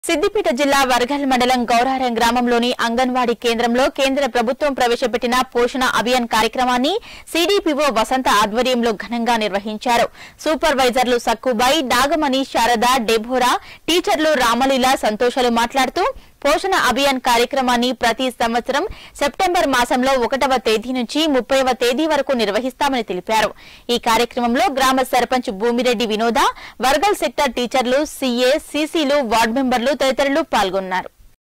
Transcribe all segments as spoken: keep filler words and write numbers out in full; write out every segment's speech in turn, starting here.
సిద్దిపేట జిల్లా వర్గల్ మండలం గౌరారం గ్రామంలోని అంగన్వాడీ కేంద్రంలో కేంద్ర ప్రభుత్వం ప్రవేశపెట్టిన పోషణ అభియాన్ కార్యక్రమాన్ని సీడీపీఓ వసంత ఆధ్వర్యంలో ఘనంగా నిర్వహించారు. సూపర్వైజర్లు సక్కుబాయి, నాగమణి, శారద, డెబోరా, టీచర్లు రామలీల, సంతోషాలు మాట్లాడుతూ పోషణ అభియాన్ కార్యక్రమాన్ని ప్రతి సంవత్సరం సెప్టెంబర్ మాసంలో ఒకటవ తేదీ నుంచి ముప్పైవ తేదీ వరకు నిర్వహిస్తామని తెలిపారు. ఈ కార్యక్రమంలో గ్రామ సర్పంచ్ భూమిరెడ్డి వినోద, వర్గల్ సెక్టర్ టీచర్లు, సీఏ, సీసీలు, వార్డు మెంబర్లు తదితరులు పాల్గొన్నారు.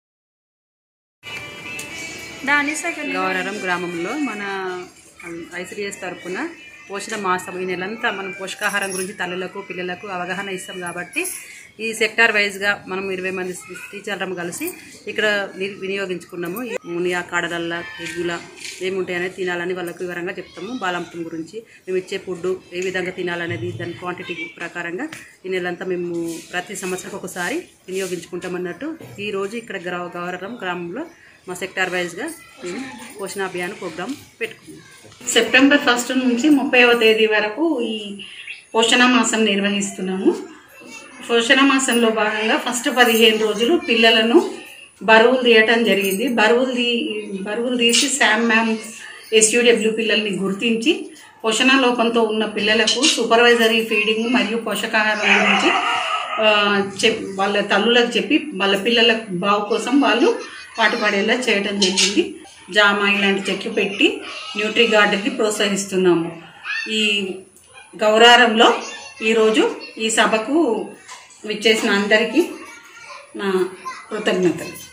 గౌరారం గ్రామంలో మన ఐసీడీఎస్ తరఫున పోషణ మాసం ఈ నెలంతా మనం పోషకాహారం గురించి తల్లులకు పిల్లలకు అవగాహన ఇస్తాం కాబట్టి ఈ సెక్టార్ వైజ్గా మనం ఇరవై మంది టీచర్లను కలిసి ఇక్కడ వినియోగించుకున్నాము. మునియా కాడలల్ల ఎగ్గుల ఏముంటాయనేది తినాలని వాళ్ళకు వివరంగా చెప్తాము. బాలామృతం గురించి మేము ఇచ్చే ఫుడ్ ఏ విధంగా తినాలనేది దాని క్వాంటిటీ ప్రకారంగా ఈ నెలంతా మేము ప్రతి సంవత్సరం ఒకసారి వినియోగించుకుంటామన్నట్టు ఈరోజు ఇక్కడ గౌరారం గ్రామంలో మా సెక్టార్ వైజ్గా మేము పోషణ అభియాన్ ప్రోగ్రాం పెట్టుకున్నాం. సెప్టెంబర్ ఫస్ట్ నుంచి ముప్పైవ తేదీ వరకు ఈ పోషణ మాసం నిర్వహిస్తున్నాము. పోషణ మాసంలో భాగంగా ఫస్ట్ పదిహేను రోజులు పిల్లలను బరువులు తీయటం జరిగింది. బరువులు తీ బరువులు తీసి శామ్ మ్యామ్ ఎస్యూడబ్ల్యూ పిల్లల్ని గుర్తించి పోషణ లోపంతో ఉన్న పిల్లలకు సూపర్వైజరీ ఫీడింగ్ మరియు పోషకాహారం గురించి చెప్ వాళ్ళ తల్లులకు చెప్పి వాళ్ళ పిల్లల బావు కోసం వాళ్ళు పాటుపడేలా చేయడం జరిగింది. జామ ఇలాంటి చెట్లు పెట్టి న్యూట్రీ గార్డెన్కి ప్రోత్సహిస్తున్నాము. ఈ గౌరారంలో ఈరోజు ఈ సభకు విచ్చేసిన అందరికీ నా కృతజ్ఞతలు.